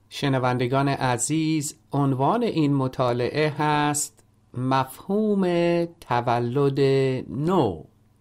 شنوندگان عزیز، عنوان این مطالعه هست مفهوم تولد نو.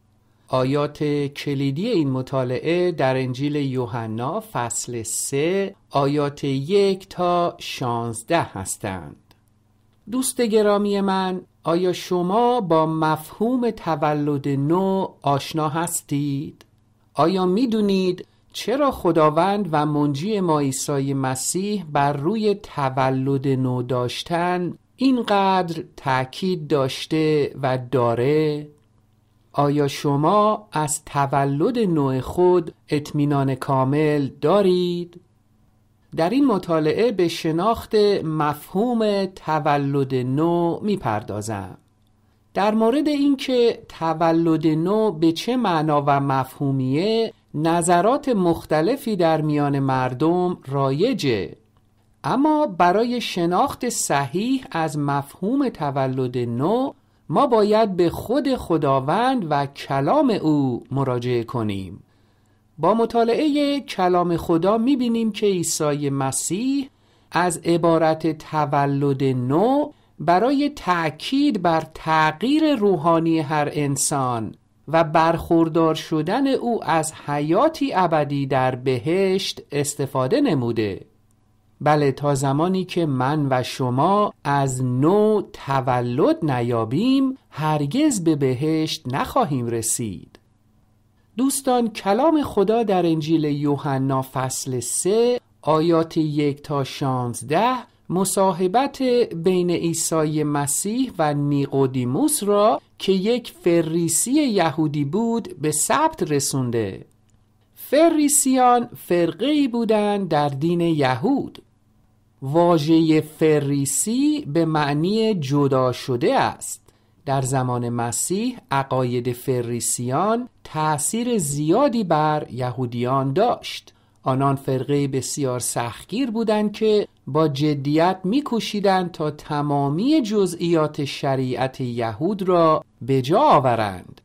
آیات کلیدی این مطالعه در انجیل یوحنا فصل 3 آیات 1 تا 16 هستند. دوست گرامی من، آیا شما با مفهوم تولد نو آشنا هستید؟ آیا می‌دونید چرا خداوند و منجی ما عیسی مسیح بر روی تولد نو داشتن اینقدر تأکید داشته و داره؟ آیا شما از تولد نو خود اطمینان کامل دارید؟ در این مطالعه به شناخت مفهوم تولد نو میپردازم. در مورد اینکه تولد نو به چه معنا و مفهومیه نظرات مختلفی در میان مردم رایجه، اما برای شناخت صحیح از مفهوم تولد نو ما باید به خود خداوند و کلام او مراجعه کنیم. با مطالعه کلام خدا می‌بینیم که عیسی مسیح از عبارت تولد نو برای تأکید بر تغییر روحانی هر انسان و برخوردار شدن او از حیاتی ابدی در بهشت استفاده نموده. بله، تا زمانی که من و شما از نو تولد نیابیم هرگز به بهشت نخواهیم رسید. دوستان، کلام خدا در انجیل یوحنا فصل 3 آیات 1 تا 16 مصاحبت بین عیسی مسیح و نیقودیموس را که یک فریسی یهودی بود به ثبت رسونده. فریسیان فرقه‌ای بودند در دین یهود. واژه فریسی به معنی جدا شده است. در زمان مسیح عقاید فریسیان تأثیر زیادی بر یهودیان داشت. آنان فرقه بسیار سختگیر بودند که با جدیت می‌کوشیدند تا تمامی جزئیات شریعت یهود را به جا آورند.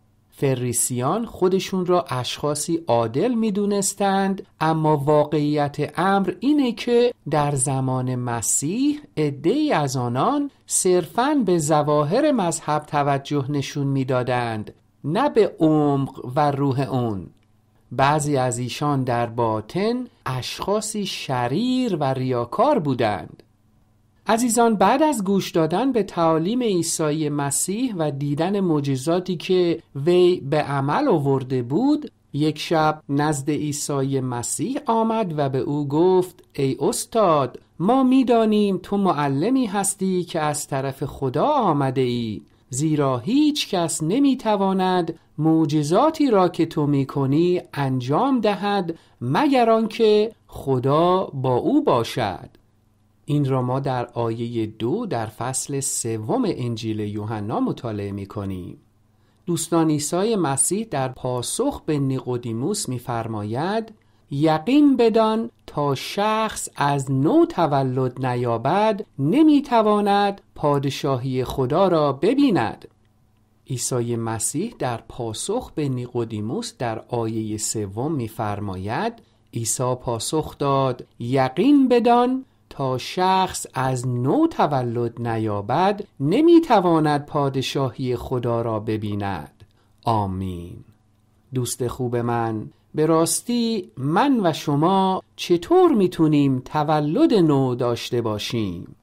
فریسیان خودشون را اشخاصی عادل می‌دونستند، اما واقعیت امر اینه که در زمان مسیح عده‌ای از آنان صرفاً به ظواهر مذهب توجه نشون می‌دادند، نه به عمق و روح اون. بعضی از ایشان در باطن اشخاصی شریر و ریاکار بودند. عزیزان، بعد از گوش دادن به تعالیم عیسی مسیح و دیدن معجزاتی که وی به عمل آورده بود، یک شب نزد عیسی مسیح آمد و به او گفت: ای استاد، ما می‌دانیم تو معلمی هستی که از طرف خدا آمده ای، زیرا هیچ کس نمی‌تواند معجزاتی را که تو می‌کنی انجام دهد مگر آنکه خدا با او باشد. این را ما در آیه 2 در فصل 3 انجیل یوحنا مطالعه می‌کنیم. دوستان، عیسی مسیح در پاسخ به نیقودیموس می‌فرماید: یقین بدان تا شخص از نو تولد نیابد نمی‌تواند پادشاهی خدا را ببیند. عیسی مسیح در پاسخ به نیقودیموس در آیه 3 می‌فرماید: عیسی پاسخ داد: یقین بدان تا شخص از نو تولد نیابد نمیتواند پادشاهی خدا را ببیند. آمین. دوست خوب من، به راستی من و شما چطور میتونیم تولد نو داشته باشیم؟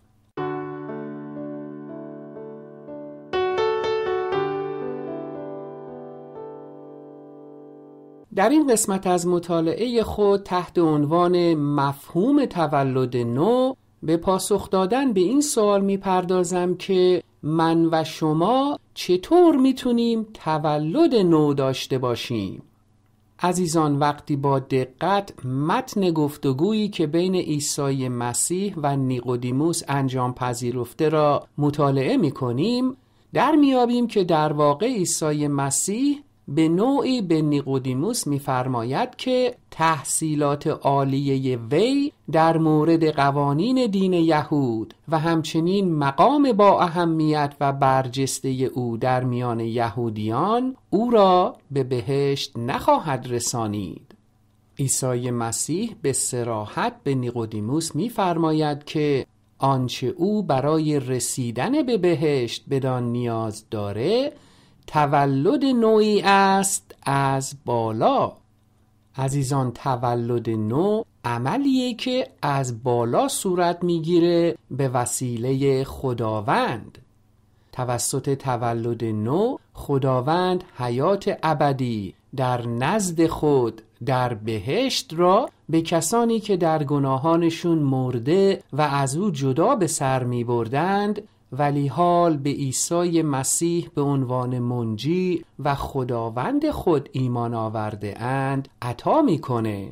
در این قسمت از مطالعه خود تحت عنوان مفهوم تولد نو به پاسخ دادن به این سوال میپردازم که من و شما چطور میتونیم تولد نو داشته باشیم؟ عزیزان، وقتی با دقت متن گفتگویی که بین عیسی مسیح و نیقودیموس انجام پذیرفته را مطالعه میکنیم، در میابیم که در واقع عیسی مسیح به نوعی به نیقودیموس می‌فرماید که تحصیلات عالیه وی در مورد قوانین دین یهود و همچنین مقام با اهمیت و برجسته او در میان یهودیان او را به بهشت نخواهد رسانید. عیسی مسیح به صراحت به نیقودیموس می‌فرماید که آنچه او برای رسیدن به بهشت بدان نیاز داره تولد نوعی است از بالا. عزیزان، تولد نو عملیه که از بالا صورت میگیره به وسیله خداوند. توسط تولد نو خداوند حیات ابدی در نزد خود در بهشت را به کسانی که در گناهانشون مرده و از او جدا به سر می بردند ولی حال به عیسی مسیح به عنوان منجی و خداوند خود ایمان آورده اند عطا میکنه.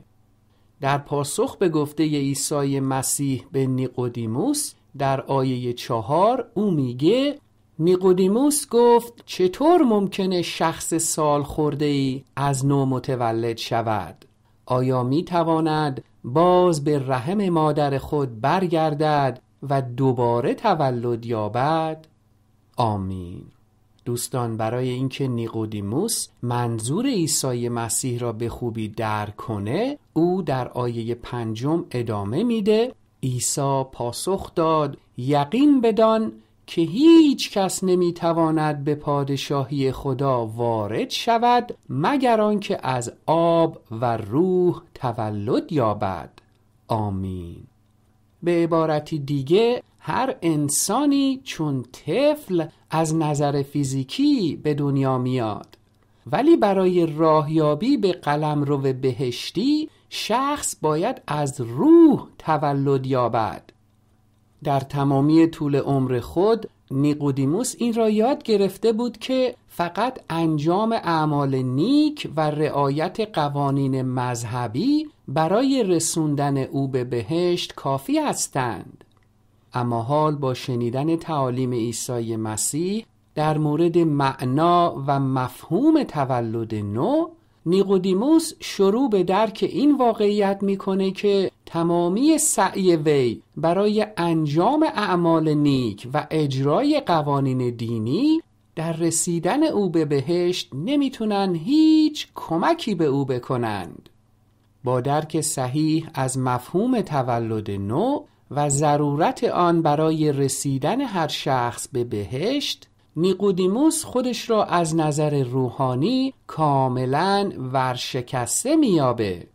در پاسخ به گفته عیسی مسیح به نیقودیموس در آیه 4 او میگه نیقودیموس گفت چطور ممکنه شخص سال خورده ای از نو متولد شود؟ آیا میتواند باز به رحم مادر خود برگردد و دوباره تولد یابد؟ آمین. دوستان، برای اینکه نیقودیموس منظور عیسی مسیح را به خوبی درک کنه او در آیه 5 ادامه میده. عیسی پاسخ داد یقین بدان که هیچ کس نمیتواند به پادشاهی خدا وارد شود مگر آنکه از آب و روح تولد یابد. آمین. به عبارتی دیگه هر انسانی چون طفل از نظر فیزیکی به دنیا میاد، ولی برای راهیابی به قلمرو بهشتی شخص باید از روح تولد یابد. در تمامی طول عمر خود نیقودیموس این را یاد گرفته بود که فقط انجام اعمال نیک و رعایت قوانین مذهبی برای رسوندن او به بهشت کافی هستند. اما حال با شنیدن تعالیم عیسی مسیح در مورد معنا و مفهوم تولد نو، نیقودیموس شروع به درک این واقعیت میکنه که تمامی سعی وی برای انجام اعمال نیک و اجرای قوانین دینی در رسیدن او به بهشت نمیتونن هیچ کمکی به او بکنند. با درک صحیح از مفهوم تولد نو و ضرورت آن برای رسیدن هر شخص به بهشت، نیقودیموس خودش را از نظر روحانی کاملاً ورشکسته میابه.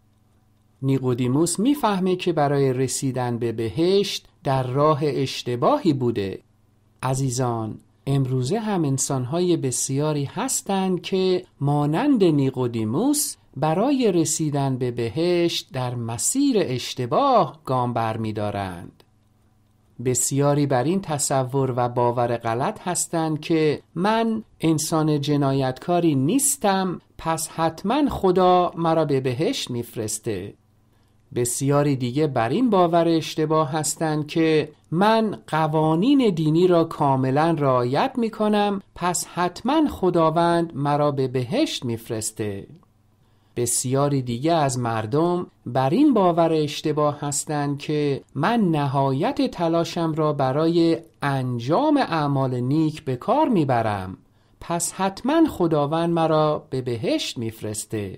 نیقودیموس میفهمه که برای رسیدن به بهشت در راه اشتباهی بوده. عزیزان، امروزه هم انسان‌های بسیاری هستند که مانند نیقودیموس برای رسیدن به بهشت در مسیر اشتباه گام برمی‌دارند. بسیاری بر این تصور و باور غلط هستند که من انسان جنایتکاری نیستم پس حتما خدا مرا به بهشت میفرسته. بسیاری دیگه بر این باور اشتباه هستند که من قوانین دینی را کاملا رعایت میکنم پس حتما خداوند مرا به بهشت میفرسته. بسیاری دیگه از مردم بر این باور اشتباه هستند که من نهایت تلاشم را برای انجام اعمال نیک به کار میبرم پس حتما خداوند مرا به بهشت میفرسته.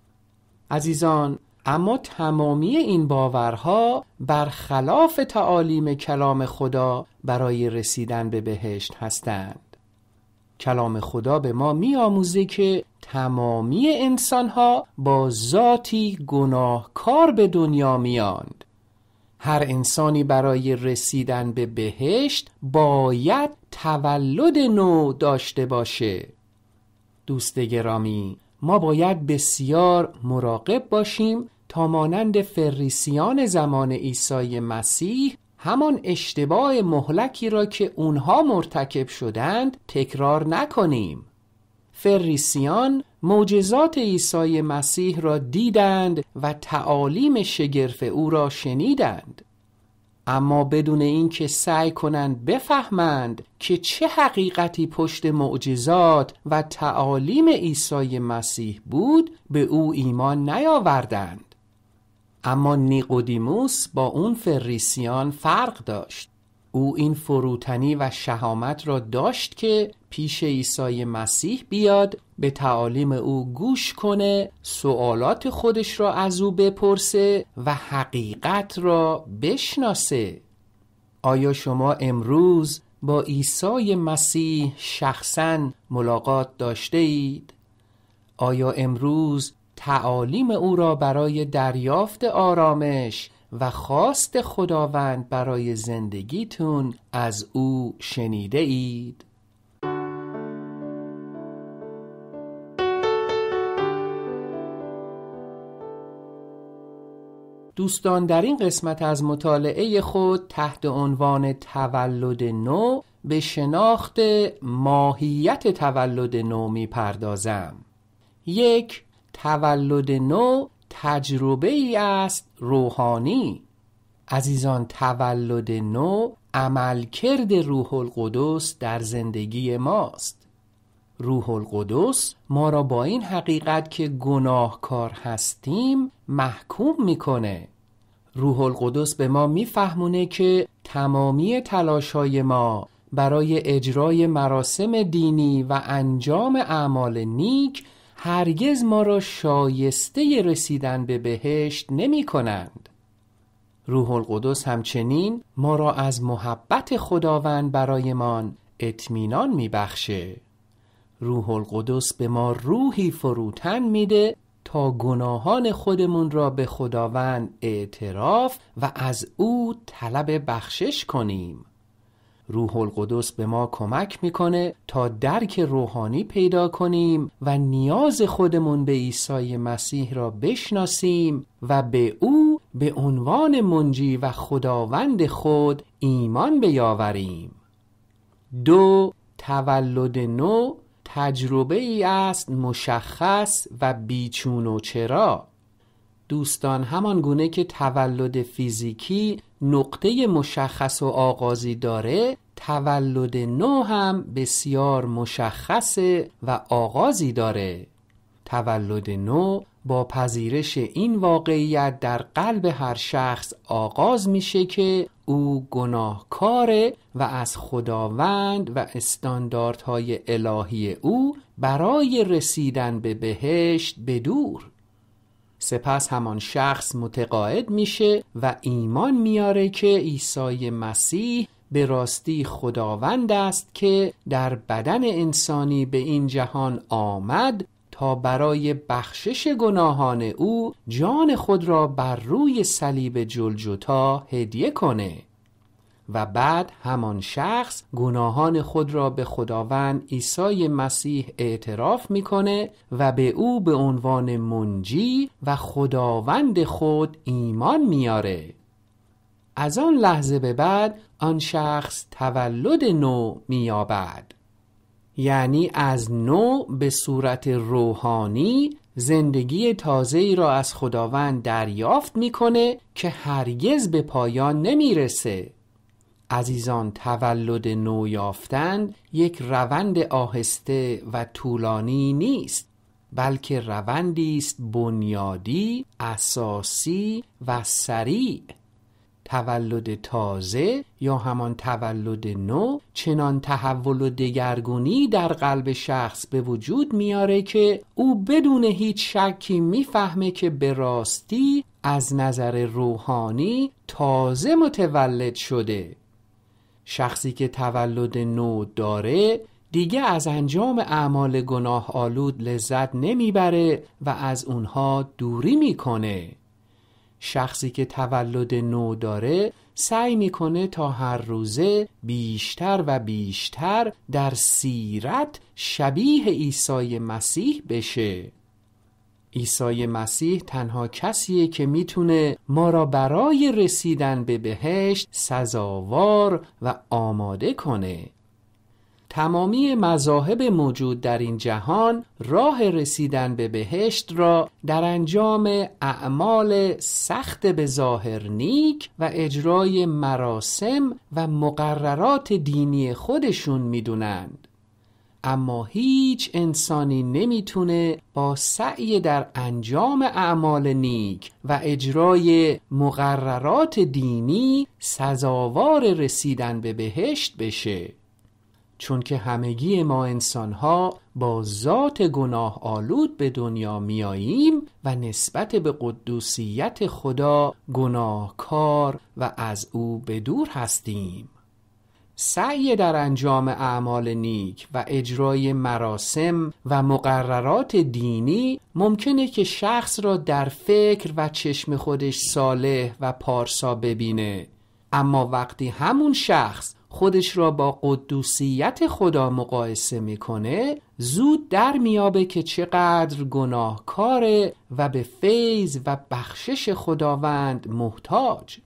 عزیزان، اما تمامی این باورها برخلاف تعالیم کلام خدا برای رسیدن به بهشت هستند. کلام خدا به ما می‌آموزه که تمامی انسان‌ها با ذاتی گناهکار به دنیا میاند. هر انسانی برای رسیدن به بهشت باید تولد نو داشته باشه. دوست گرامی، ما باید بسیار مراقب باشیم تا مانند فریسیان زمان عیسی مسیح همان اشتباه مهلکی را که اونها مرتکب شدند تکرار نکنیم. فریسیان معجزات عیسی مسیح را دیدند و تعالیم شگرف او را شنیدند، اما بدون اینکه سعی کنند بفهمند که چه حقیقتی پشت معجزات و تعالیم عیسی مسیح بود به او ایمان نیاوردند. اما نیقودیموس با اون فریسیان فرق داشت. او این فروتنی و شهامت را داشت که پیش عیسی مسیح بیاد، به تعالیم او گوش کنه، سوالات خودش را از او بپرسه و حقیقت را بشناسه. آیا شما امروز با عیسی مسیح شخصاً ملاقات داشته اید؟ آیا امروز تعالیم او را برای دریافت آرامش و خواست خداوند برای زندگیتون از او شنیده اید؟ دوستان، در این قسمت از مطالعه خود تحت عنوان تولد نو به شناخت ماهیت تولد نو می پردازم. 1. تولد نو تجربه ای است روحانی. عزیزان، تولد نو عملکرد روح القدس در زندگی ماست. روح القدس ما را با این حقیقت که گناهکار هستیم محکوم میکنه. روح القدس به ما میفهمونه که تمامی تلاشای ما برای اجرای مراسم دینی و انجام اعمال نیک هرگز ما را شایسته رسیدن به بهشت نمی کنند. روح القدس همچنین ما را از محبت خداوند برایمان اطمینان می بخشه. روح القدس به ما روحی فروتن میده تا گناهان خودمون را به خداوند اعتراف و از او طلب بخشش کنیم. روح القدس به ما کمک میکنه تا درک روحانی پیدا کنیم و نیاز خودمون به عیسی مسیح را بشناسیم و به او به عنوان منجی و خداوند خود ایمان بیاوریم. 2. تولد نو تجربه ای است مشخص و بیچون و چرا. دوستان، همان گونه که تولد فیزیکی نقطه مشخص و آغازی داره، تولد نو هم بسیار مشخصه و آغازی داره. تولد نو با پذیرش این واقعیت در قلب هر شخص آغاز میشه که او گناهکاره و از خداوند و استانداردهای الهی او برای رسیدن به بهشت بدور. سپس همان شخص متقاعد میشه و ایمان میاره که عیسی مسیح به راستی خداوند است که در بدن انسانی به این جهان آمد تا برای بخشش گناهان او جان خود را بر روی صلیب جلجتا هدیه کنه و بعد همان شخص گناهان خود را به خداوند عیسی مسیح اعتراف میکنه و به او به عنوان منجی و خداوند خود ایمان میاره. از آن لحظه به بعد آن شخص تولد نو مییابد، یعنی از نو به صورت روحانی زندگی تازه‌ای را از خداوند دریافت میکنه که هرگز به پایان نمیرسه. عزیزان، تولد نو یافتن یک روند آهسته و طولانی نیست، بلکه روندی است بنیادی، اساسی و سریع. تولد تازه یا همان تولد نو چنان تحول و دگرگونی در قلب شخص به وجود میاره که او بدون هیچ شکی میفهمه که به راستی از نظر روحانی تازه متولد شده. شخصی که تولد نو داره دیگه از انجام اعمال گناه آلود لذت نمیبره و از اونها دوری میکنه. شخصی که تولد نو داره سعی میکنه تا هر روزه بیشتر و بیشتر در سیرت شبیه عیسی مسیح بشه. عیسی مسیح تنها کسیه که میتونه ما را برای رسیدن به بهشت سزاوار و آماده کنه. تمامی مذاهب موجود در این جهان راه رسیدن به بهشت را در انجام اعمال سخت به ظاهر نیک و اجرای مراسم و مقررات دینی خودشون میدونند. اما هیچ انسانی نمیتونه با سعی در انجام اعمال نیک و اجرای مقررات دینی سزاوار رسیدن به بهشت بشه، چون که همگی ما انسان‌ها با ذات گناه آلود به دنیا میاییم و نسبت به قدوسیت خدا گناهکار و از او به دور هستیم. سعی در انجام اعمال نیک و اجرای مراسم و مقررات دینی ممکنه که شخص را در فکر و چشم خودش صالح و پارسا ببینه، اما وقتی همون شخص خودش را با قدوسیت خدا مقایسه میکنه زود در میابه که چقدر گناهکاره و به فیض و بخشش خداوند محتاج.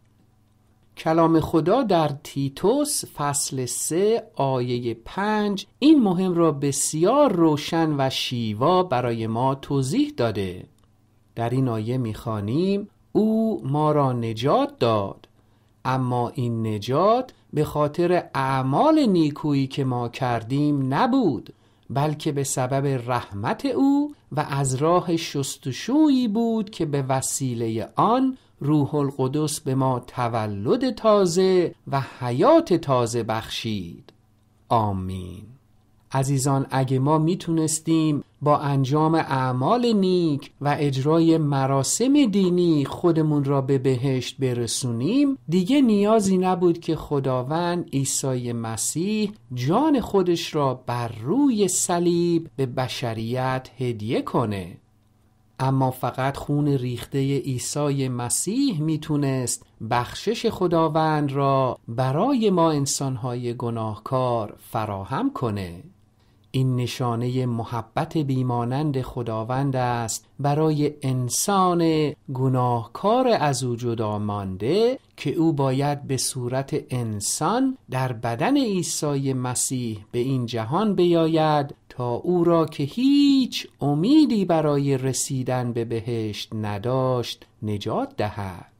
کلام خدا در تیتوس فصل 3 آیه 5 این مهم را بسیار روشن و شیوا برای ما توضیح داده. در این آیه میخوانیم او ما را نجات داد، اما این نجات به خاطر اعمال نیکویی که ما کردیم نبود، بلکه به سبب رحمت او و از راه شستشویی بود که به وسیله آن روح القدس به ما تولد تازه و حیات تازه بخشید. آمین. عزیزان، اگه ما میتونستیم با انجام اعمال نیک و اجرای مراسم دینی خودمون را به بهشت برسونیم، دیگه نیازی نبود که خداوند عیسی مسیح جان خودش را بر روی صلیب به بشریت هدیه کنه. اما فقط خون ریخته عیسی مسیح میتونست بخشش خداوند را برای ما انسانهای گناهکار فراهم کنه. این نشانه محبت بیمانند خداوند است برای انسان گناهکار از او جدا مانده که او باید به صورت انسان در بدن عیسی مسیح به این جهان بیاید تا او را که هیچ امیدی برای رسیدن به بهشت نداشت نجات دهد.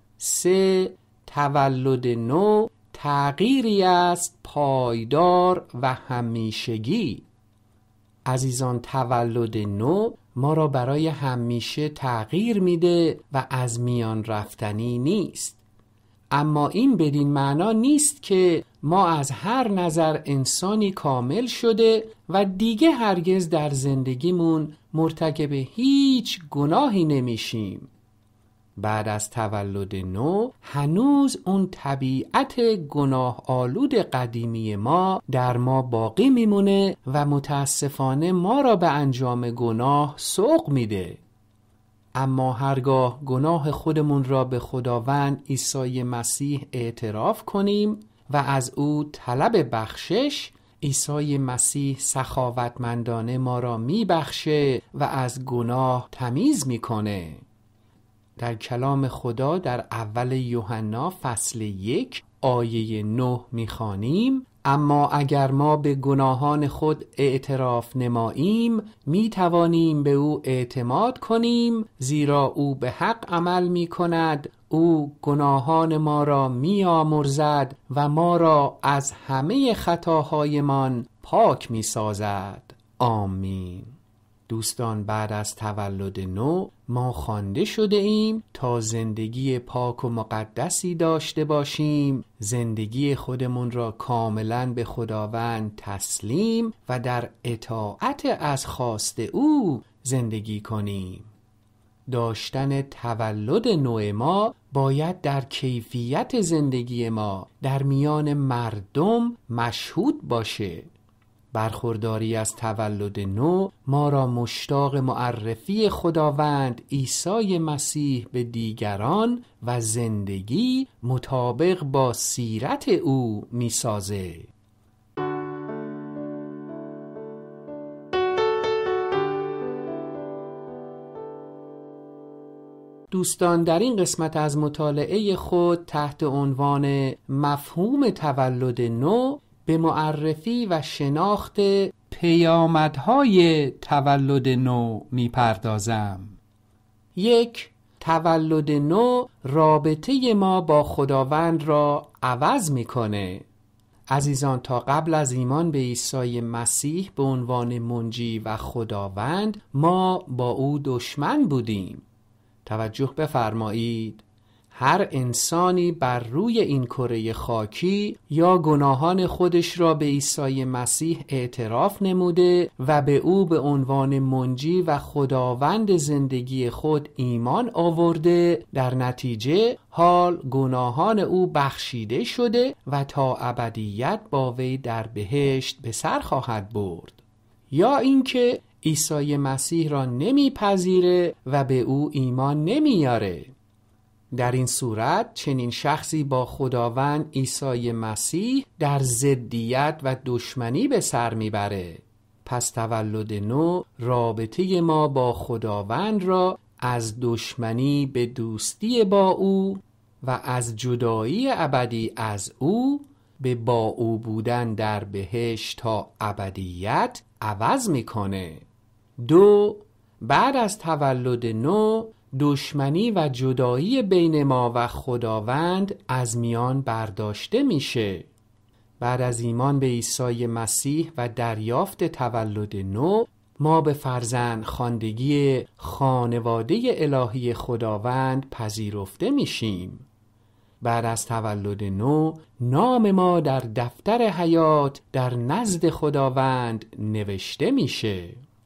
3. تولد نو تغییری است پایدار و همیشگی. عزیزان، تولد نو ما را برای همیشه تغییر میده و از میان رفتنی نیست. اما این بدین معنا نیست که ما از هر نظر انسانی کامل شده و دیگه هرگز در زندگیمون مرتکب هیچ گناهی نمیشیم. بعد از تولد نو هنوز اون طبیعت گناه آلود قدیمی ما در ما باقی میمونه و متاسفانه ما را به انجام گناه سوق میده. اما هرگاه گناه خودمون را به خداوند عیسی مسیح اعتراف کنیم و از او طلب بخشش، عیسی مسیح سخاوتمندانه ما را میبخشه و از گناه تمیز میکنه. در کلام خدا در اول یوحنا فصل 1 آیه 9 میخوانیم اما اگر ما به گناهان خود اعتراف نماییم میتوانیم به او اعتماد کنیم، زیرا او به حق عمل میکند. او گناهان ما را میآمرزد و ما را از همه خطاهایمان پاک میسازد. آمین. دوستان، بعد از تولد نو ما خوانده شده ایم تا زندگی پاک و مقدسی داشته باشیم، زندگی خودمون را کاملا به خداوند تسلیم و در اطاعت از خواست او زندگی کنیم. داشتن تولد نو ما باید در کیفیت زندگی ما در میان مردم مشهود باشه. برخورداری از تولد نو ما را مشتاق معرفی خداوند عیسی مسیح به دیگران و زندگی مطابق با سیرت او میسازه. دوستان، در این قسمت از مطالعه خود تحت عنوان مفهوم تولد نو به معرفی و شناخت پیامدهای تولد نو میپردازم. 1. تولد نو رابطه ما با خداوند را عوض میکنه. عزیزان، تا قبل از ایمان به عیسی مسیح به عنوان منجی و خداوند ما با او دشمن بودیم. توجه بفرمایید، هر انسانی بر روی این کره خاکی یا گناهان خودش را به عیسی مسیح اعتراف نموده و به او به عنوان منجی و خداوند زندگی خود ایمان آورده، در نتیجه حال گناهان او بخشیده شده و تا ابدیت با وی در بهشت به سر خواهد برد. یا اینکه عیسی مسیح را نمیپذیره و به او ایمان نمیاره. در این صورت چنین شخصی با خداوند عیسی مسیح در ضدیت و دشمنی به سر میبره. پس تولد نو رابطه ما با خداوند را از دشمنی به دوستی با او و از جدایی ابدی از او به با او بودن در بهشت تا ابدیت عوض میکنه. 2. بعد از تولد نو دشمنی و جدایی بین ما و خداوند از میان برداشته میشه. بعد از ایمان به عیسی مسیح و دریافت تولد نو ما به فرزند خواندگی خانواده الهی خداوند پذیرفته میشیم. بعد از تولد نو نام ما در دفتر حیات در نزد خداوند نوشته میشه.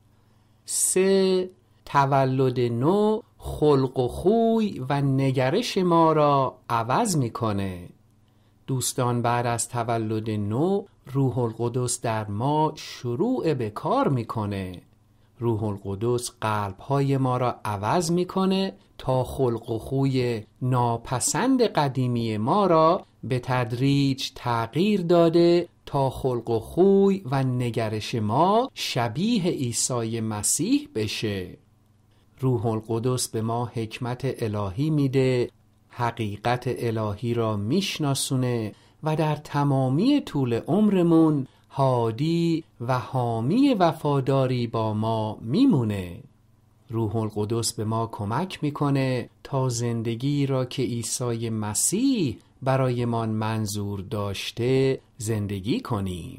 3. تولد نو خلق و خوی و نگرش ما را عوض میکنه. دوستان، بعد از تولد نو روح القدس در ما شروع به کار میکنه. روح القدس قلب‌های ما را عوض میکنه تا خلق و خوی ناپسند قدیمی ما را به تدریج تغییر داده تا خلق و خوی و نگرش ما شبیه عیسی مسیح بشه. روح القدس به ما حکمت الهی میده، حقیقت الهی را میشناسونه و در تمامی طول عمرمون هادی و حامی وفاداری با ما میمونه. روح القدس به ما کمک میکنه تا زندگی را که عیسی مسیح برایمان منظور داشته زندگی کنیم.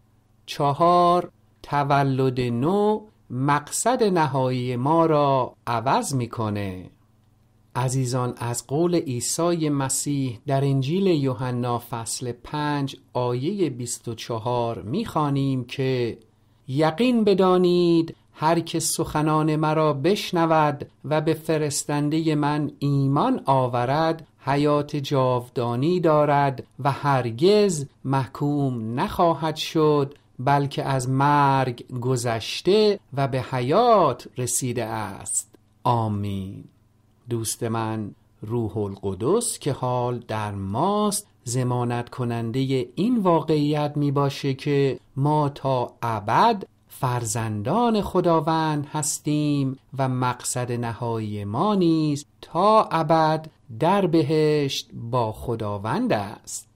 4. تولد نو مقصد نهایی ما را عوض میکنه. عزیزان، از قول عیسی مسیح در انجیل یوحنا فصل 5 آیه 24 میخوانیم که یقین بدانید هر که سخنان مرا بشنود و به فرستنده من ایمان آورد حیات جاودانی دارد و هرگز محکوم نخواهد شد، بلکه از مرگ گذشته و به حیات رسیده است. آمین. دوست من، روح القدس که حال در ماست ضمانت کننده این واقعیت می باشه که ما تا ابد فرزندان خداوند هستیم و مقصد نهایی ما نیز تا ابد در بهشت با خداوند است.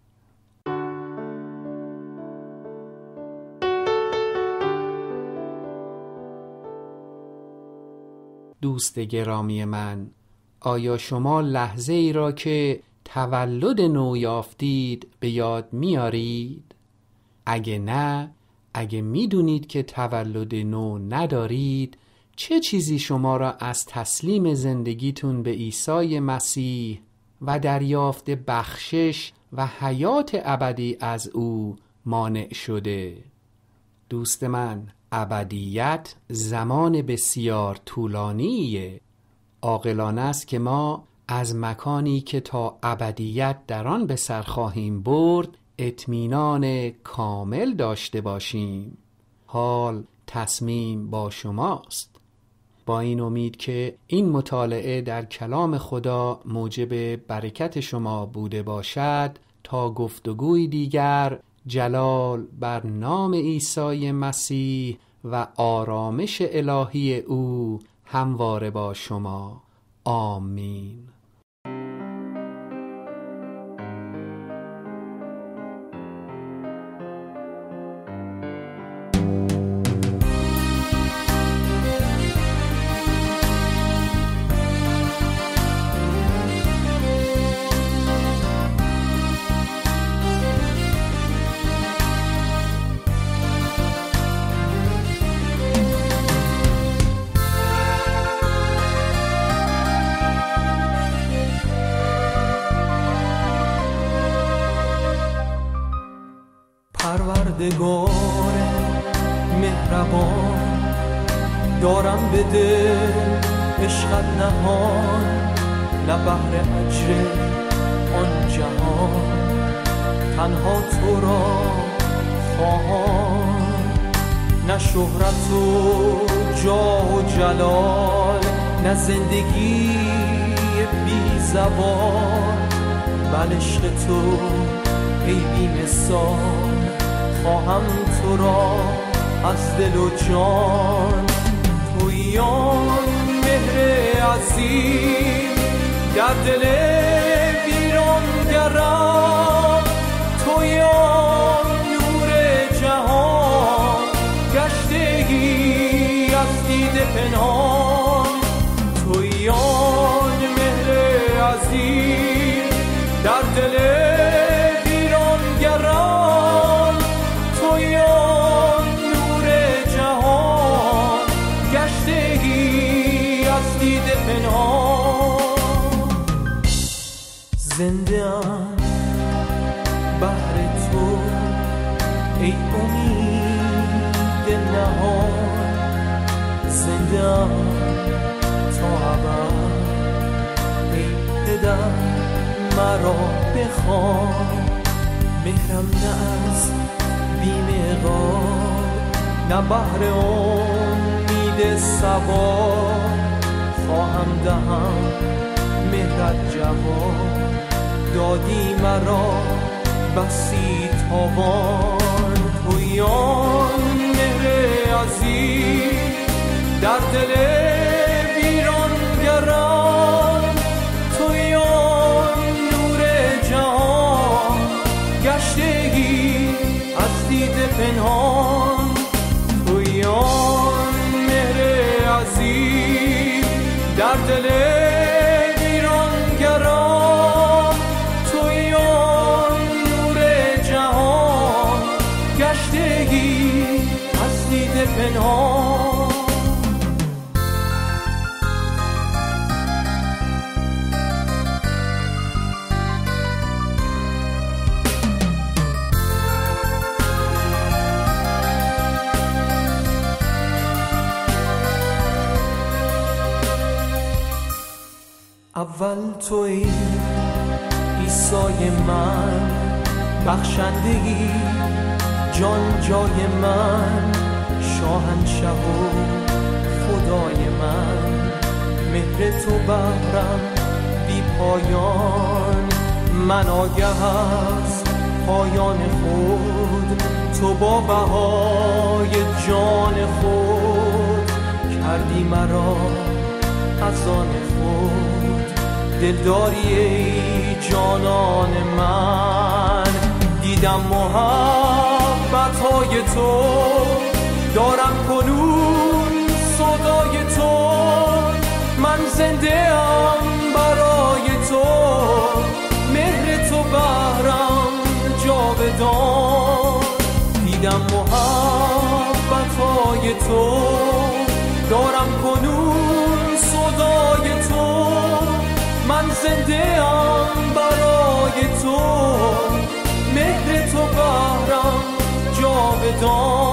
دوست گرامی من، آیا شما لحظه ای را که تولد نو یافتید به یاد میارید؟ اگه نه، اگه میدونید که تولد نو ندارید، چه چیزی شما را از تسلیم زندگیتون به عیسی مسیح و دریافت بخشش و حیات ابدی از او مانع شده؟ دوست من، ابدیت زمان بسیار طولانیه. عاقلانه است که ما از مکانی که تا ابدیت در آن به سر خواهیم برد اطمینان کامل داشته باشیم. حال تصمیم با شماست. با این امید که این مطالعه در کلام خدا موجب برکت شما بوده باشد، تا گفتگوی دیگر جلال بر نام عیسی مسیح و آرامش الهی او همواره با شما. آمین. پروردگار مهربان، دارم به دل عشقت نهان، نه بهر اجر آن جهان تنها تو را خواهان، نه شهرت و جاه و جلال، نه زندگی بی زوال، بل عشق تو ای بی مثال، خواهم تو را از دل و جان. تویی آن مهر عظیم در دل ویرانگرم، تویی آن نور جهان گشتگی از دیده پنهان، تویی آن مهر عظیم در دل ویرانگرم، تویی آن نور جهان گشتگی از دیده پنهان. زنده ام بهر تو ای امید نهان، زنده ام تا ابد ای پدر مرا بخوان، مهرم نه از بی‌مقدار، نه بهر امید ثواب، خواهم دهم مهرت جواب، دادی مرا بسی تاوان. تویی آن مهر عظیم در دل ویرانگرم، تویی آن نور جهان گشتگی از دیده پنهان، تویی آن مهر عظیم در دل ویرانگرم، تویی آن نور جهان گشتگی از دیده پنهان. اول تویی عیسای من، بخشندگی جان جای من، شاهنشه و خدای من، مهر تو بهرم بی پایان، من آگه از پایان خود، تو با بهای جان خود کردی مرا از آن خود، دلداری ای جانان من، دیدم محبت‌های تو، دارم کنون صدای تو، من زنده ام برای تو، مهر تو بهرم جاودان، دیدم محبت‌های تو، دارم کنون صدای تو، من زنده ام برای تو، مهر تو بهرم جاودان.